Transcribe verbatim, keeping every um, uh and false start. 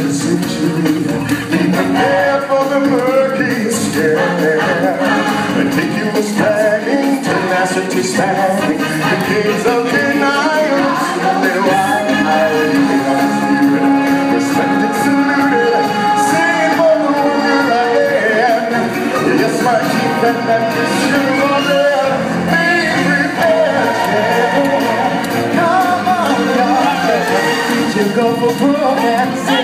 century. Be prepared for the murky stare. And take you a staggering tenacity standing. The kings of denial, slowly wide-eyed, respected, saluted, singing for the woman I am. Yes, my chief and that mission was there. Be prepared. Come on, God, you go for broke.